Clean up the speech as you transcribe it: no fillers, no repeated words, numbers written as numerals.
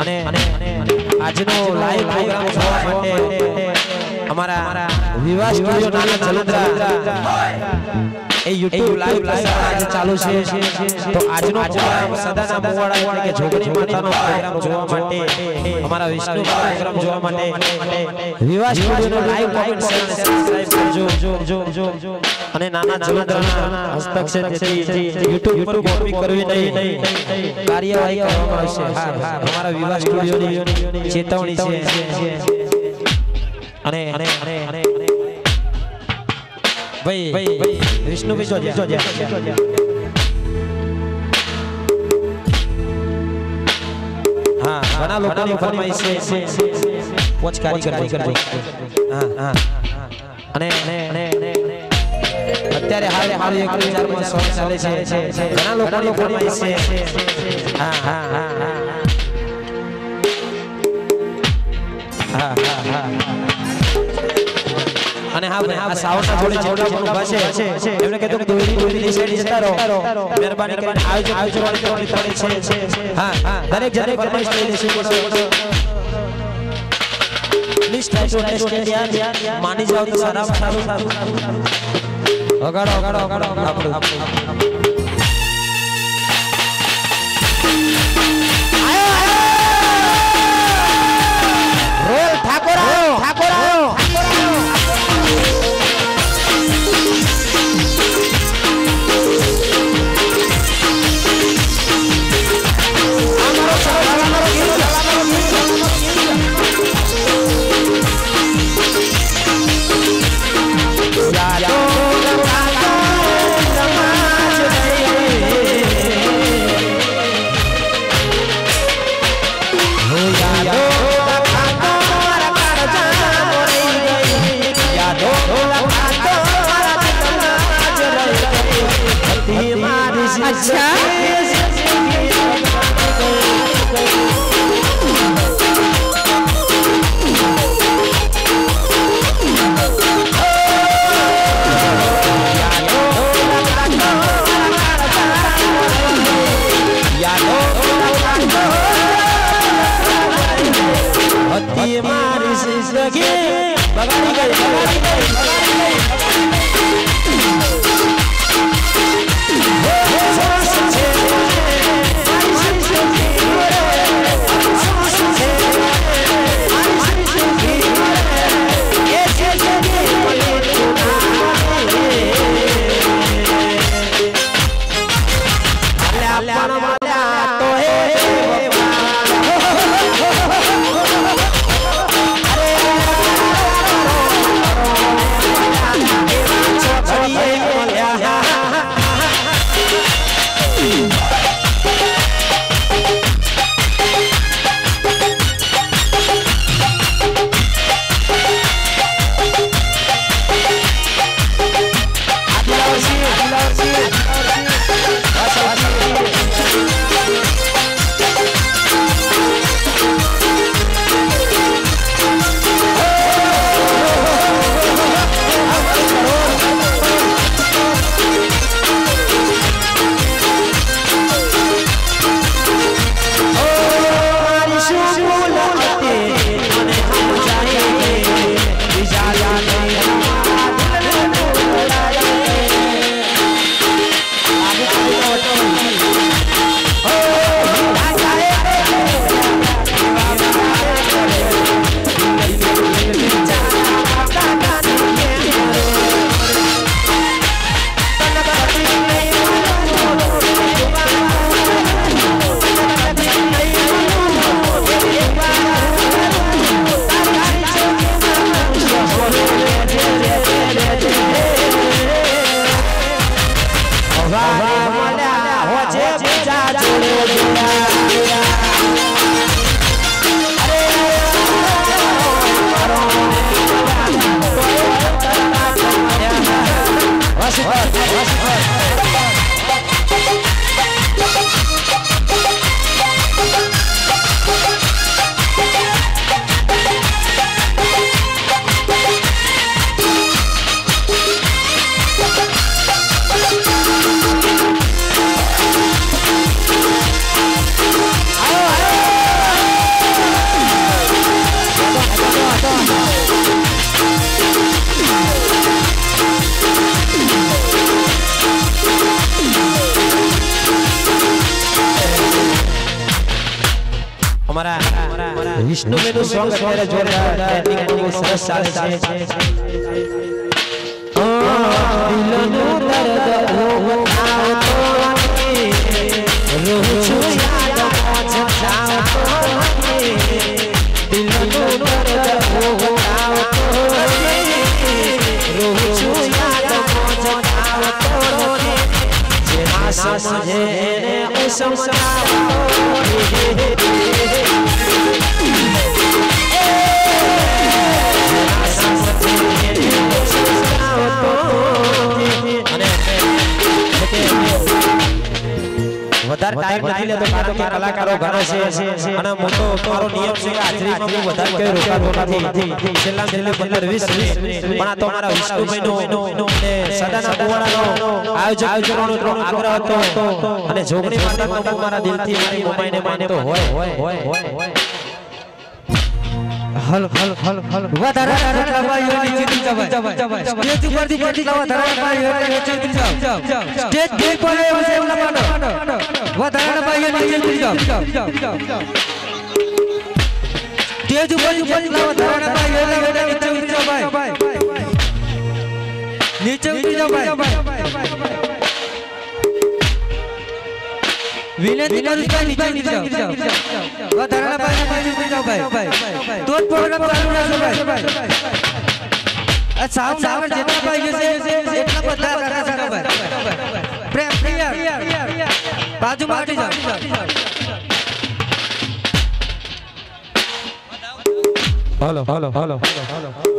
અને આજનો live programme જોવા માટે અમારા વિવાહ સ્ટુડિયો નાના જલોદરા એ YouTube લાઈવ પ્રસારણ આજે ચાલુ છે તો આજનો પ્રોગ્રામ સદાના મોવાડા એટલે કે જોગણી માતાનો પ્રોગ્રામ જોવા માટે અમારા વિષ્ણુ પ્રોગ્રામ જોવા માટે વિવાહ સ્ટુડિયોનો લાઈવ કોમેન્ટ શેર અને સબસ્ક્રાઇબ કરજો અને નાના જલોદરાના હસ્તક્ષેપથી YouTube પર કોપી કરવી નહીં કાર્યવાહી કરવામાં આવશે હા અમારા વિવાહ સ્ટુડિયોની ચેતવણી છે અને ભાઈ વિષ્ણુ ભાઈ જોજે હા ઘણા લોકોની ફરમાઈશ છે પોચ કારીગર કરજો હા અને અત્યારે હાલ એક વિચારમાં સોંગ ચાલે છે ઘણા લોકોની ફરમાઈશ છે હા અને હા ભાઈ આ સાવના જોડે જેટલા પણ ઉભા છે એમને કહેતો કે દોરી ની સાઈડ જતા રહો મહેરબાની કરીને આયોજન વાળી થોડી છે હા દરેક જણે ફરમાઈશ લઈ લેશું પ્લીઝ ટ્રાય ટુ અન્ડરસ્ટેન્ડ યાર માની જાવ તો સારું વગાડો આપણું રોલ ઠાકોર આયો अच्छा Yeah. हमारा विष्णु मेनू सॉन्ग અત્યારે જોરદાર ટ્રેન્ડિંગ બહુ સરસ ચાલે છે દિલનું દર્દ આવતો રોજ છું યાદ પહોંચાતો દિલનું દર્દ આવતો રોજ છું યાદ પહોંચાતો જેના સમજે એને હું સમજાવો વધારે ટાઈમ નથી લેતો કારણ કે કલાકારો ઘણા છે અને મોટો તમારો નિયમ છે કે હાજરીમાં હું વધારે કઈ રોકાતો નથી છેલ્લા 15-20 મિનિટ પણ આ તો મારા વિષ્ણુભાઈનો અને સદાના કુવાડાનો આયોજકોનો આગ્રહ હતો અને જોગણી માટે હું મારા દિલથી મારી મમ્મીને માનતો હોય હલ હલ હલ હલ વધારે ભાઈઓ નીચે જવાય સ્ટેજ ઉપરથી કેટલા વધારે ભાઈઓ નીચે જાવ સ્ટેજ પર પડે છે લમાનો વધારે ભાઈઓ નીચે જાવ સ્ટેજ ઉપર કેટલા વધારે ભાઈઓ નીચે જાવ ભાઈ નીચે ઉતરી જાવ ભાઈ વિનંતી કરું છું નીચે જાવ વધારે ભાઈઓ નીચે ઉતરી જાવ ભાઈ તો જ પ્રોગ્રામ ચાલુ રહેશે ભાઈ આ સાઉન્ડ આવર જેટલા ભાઈઓ છે એટલા બધા કાકા સાકા ભાઈ પ્રેમ પ્રિય બાજુમાં ઉતરી જાવ હાલો હાલો હાલો હાલો